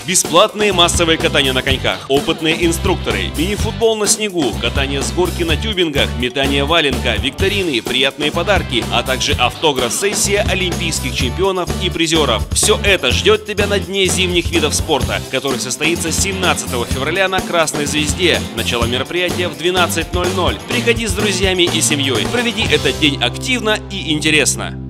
Бесплатные массовые катания на коньках, опытные инструкторы, мини-футбол на снегу, катание с горки на тюбингах, метание валенка, викторины, приятные подарки, а также автограф-сессия олимпийских чемпионов и призеров. Все это ждет тебя на Дне зимних видов спорта, который состоится 17 февраля на Красной Звезде. Начало мероприятия в 12:00. Приходи с друзьями и семьей. Проведи этот день активно и интересно.